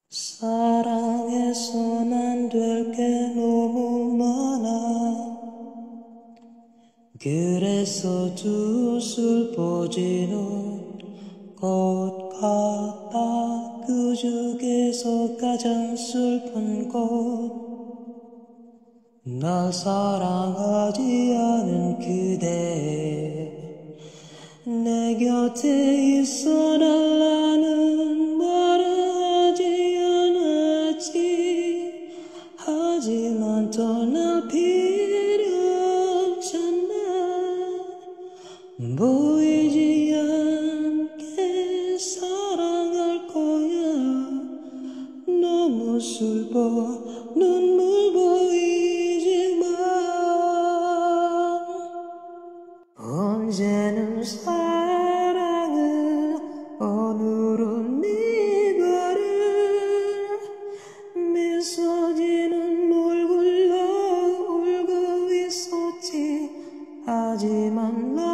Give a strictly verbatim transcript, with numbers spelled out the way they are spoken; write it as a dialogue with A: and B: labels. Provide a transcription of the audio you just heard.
A: 사랑해선 안 될 게 너무 많아. 그래서 두 슬퍼지는 것 같아. 그 중에서 가장 슬픈 것, 날 사랑하지 않은 그대, 내 곁에 있어 달라는 말을 하지 않았지. 하지만 떠날 필요 없잖아. 보이지 않게 사랑할 거야. 너무 슬퍼 눈물 보이지만 언제는 사랑을, 오늘은 이별을, 미소 지는 얼굴로 울고 있었지. 하지만 너